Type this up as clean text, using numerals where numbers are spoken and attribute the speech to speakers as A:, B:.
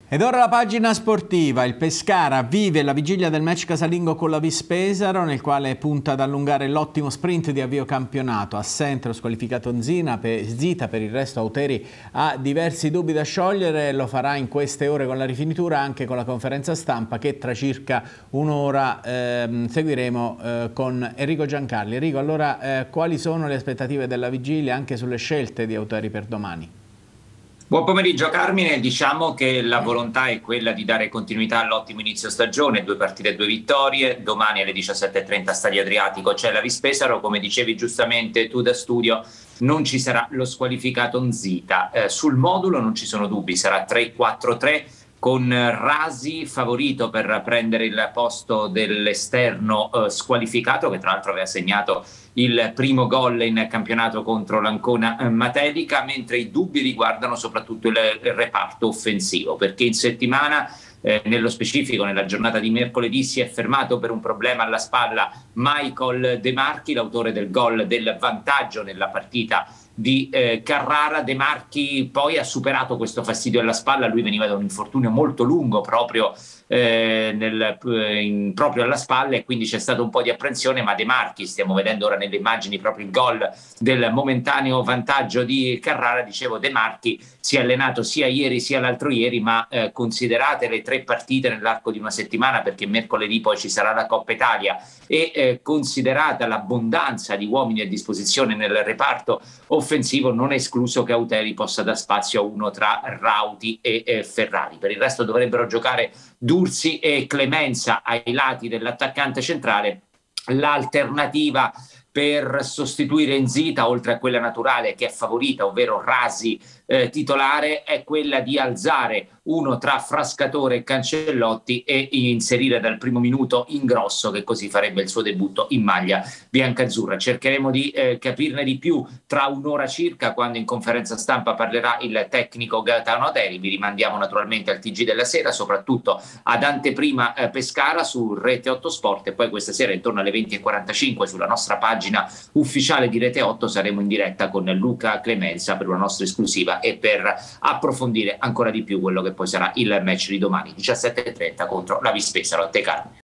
A: Ed ora la pagina sportiva. Il Pescara vive la vigilia del match casalingo con la Vis Pesaro, nel quale punta ad allungare l'ottimo sprint di avvio campionato. Assente lo squalificato Zita, per il resto Auteri ha diversi dubbi da sciogliere, lo farà in queste ore con la rifinitura, anche con la conferenza stampa che tra circa un'ora seguiremo con Enrico Giancarli. Enrico, allora quali sono le aspettative della vigilia anche sulle scelte di Auteri per domani?
B: Buon pomeriggio Carmine, diciamo che la volontà è quella di dare continuità all'ottimo inizio stagione, 2 partite e 2 vittorie, domani alle 17:30 Stadio Adriatico c'è la Vis Pesaro, come dicevi giustamente tu da studio non ci sarà lo squalificato Nzita, sul modulo non ci sono dubbi, sarà 3-4-3 con Rasi favorito per prendere il posto dell'esterno squalificato, che tra l'altro aveva segnato il primo gol in campionato contro l'Ancona Matelica, mentre i dubbi riguardano soprattutto il reparto offensivo, perché in settimana nello specifico nella giornata di mercoledì si è fermato per un problema alla spalla Michael De Marchi, l'autore del gol del vantaggio nella partita di Carrara. De Marchi poi ha superato questo fastidio alla spalla, lui veniva da un infortunio molto lungo proprio proprio alla spalla, e quindi c'è stato un po' di apprensione, ma De Marchi, stiamo vedendo ora nelle immagini proprio il gol del momentaneo vantaggio di Carrara, dicevo De Marchi si è allenato sia ieri sia l'altro ieri, ma considerate le 3 partite nell'arco di una settimana, perché mercoledì poi ci sarà la Coppa Italia, e considerata l'abbondanza di uomini a disposizione nel reparto offensivo, non è escluso che Auteri possa dar spazio a uno tra Rauti e Ferrari. Per il resto dovrebbero giocare Dursi e Clemenza ai lati dell'attaccante centrale. L'alternativa per sostituire Nzita, oltre a quella naturale che è favorita, ovvero Rasi titolare, è quella di alzare uno tra Frascatore e Cancellotti e inserire dal primo minuto Ingrosso, che così farebbe il suo debutto in maglia biancazzurra. Cercheremo di capirne di più tra un'ora circa, quando in conferenza stampa parlerà il tecnico Gaetano Auteri. Vi rimandiamo naturalmente al TG della sera, soprattutto ad anteprima Pescara su Rete 8 Sport, e poi questa sera intorno alle 20:45 sulla nostra pagina ufficiale di Rete 8 saremo in diretta con Luca Clemenza per una nostra esclusiva e per approfondire ancora di più quello che poi sarà il match di domani 17:30 contro la Vis Pesaro. A te Carmine.